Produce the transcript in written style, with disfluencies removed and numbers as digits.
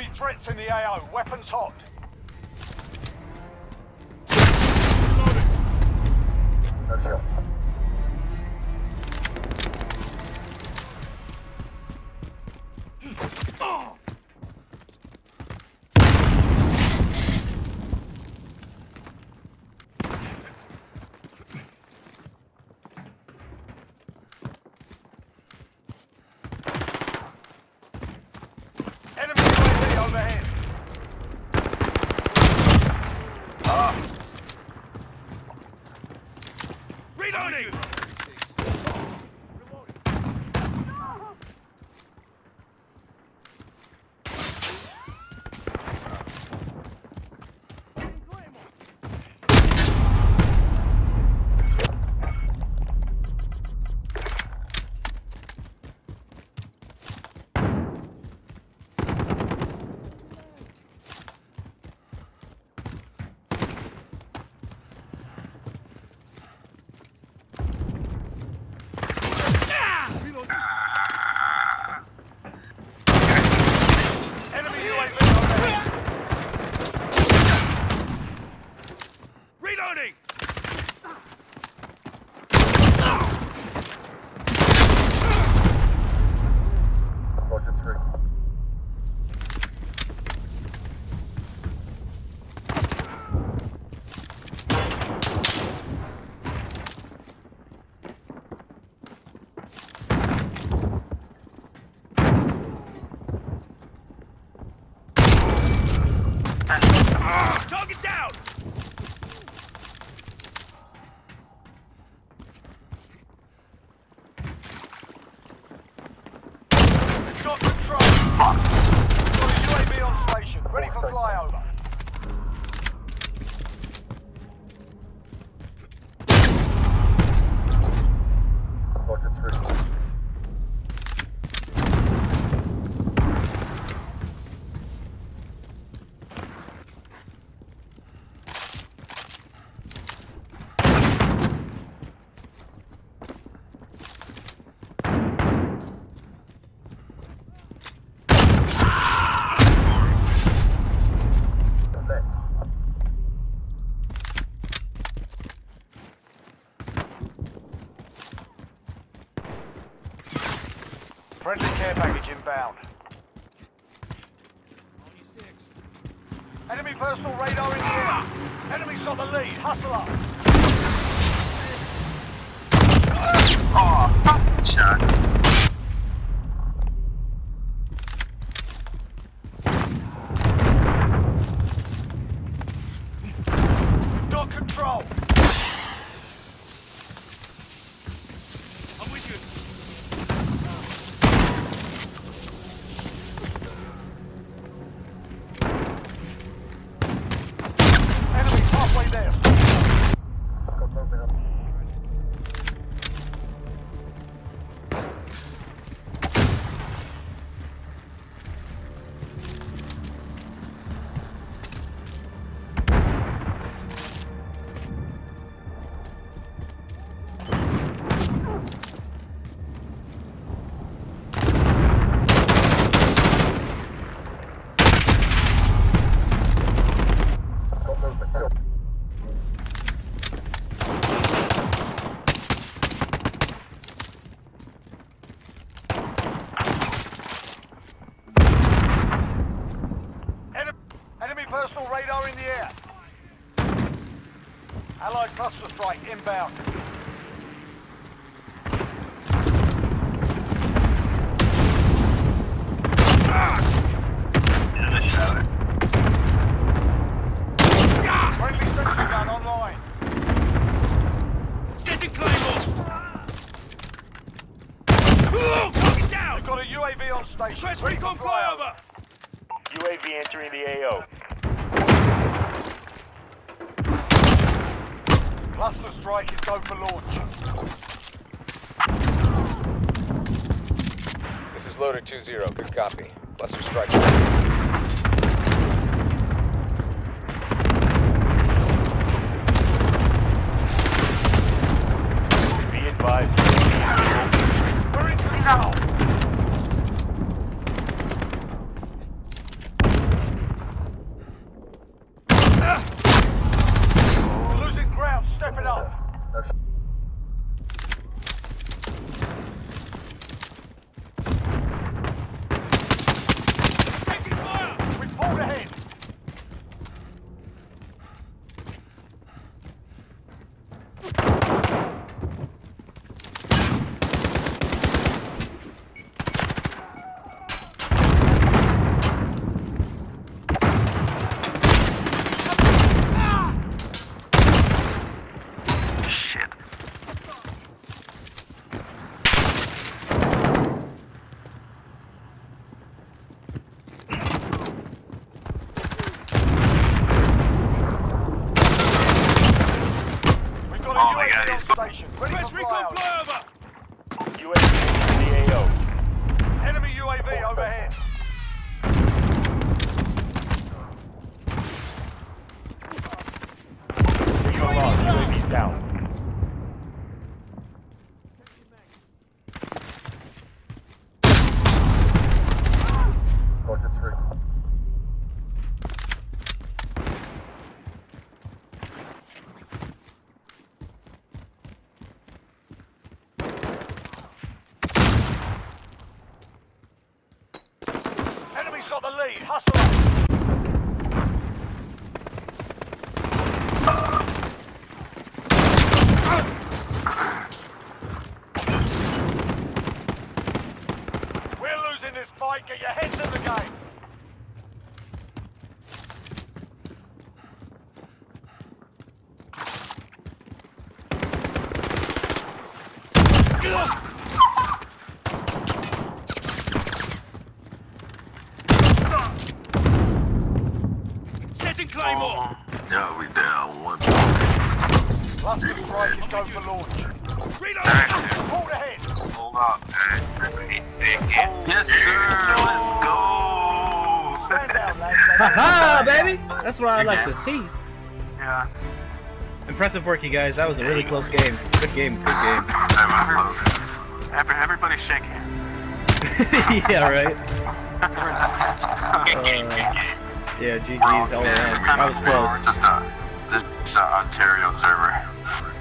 Enemy threats in the AO. Weapons hot. No shot. Enemy UAV overhead. Reloading! Enemy UAV overhead. Reloading! Roger 3. Target down! Got control. Got a UAV on station. Ready for flyover. Roger 3. Friendly care package inbound. Enemy personal radar in the air. Enemy's got the lead. Hustle up. Oh, fucking shot. Got control. I'm with you. Enemy's halfway there. Got moving up. Got movement. Go. Enemy personal radar in the air. Allied cluster strike inbound. Friendly sentry gun online. Setting Claymore! Target down! We've got a UAV on station. Press Ready for recon flyover! UAV entering the AO. Cluster strike is go for launch. This is Loader 2-0. Good copy. Cluster strike. Be advised. We're in control. UAV overhead. Visual lost. UAV down. Order 3. Enemy's got the lead. Hustle up. We're losing this fight. Get your heads in the game. Setting Claymore! Yeah, we down one. Cluster strike is go for launch. Reloading! Hold ahead. Hold up. Yes, sir. Let's go. Stand down, lads. Haha, baby! That's what I like to see. Yeah. Impressive work, you guys. That was a really close game. Good game, good game. Everybody shake hands. Yeah, right? Yeah, GG's all around. That was close. Just Ontario server.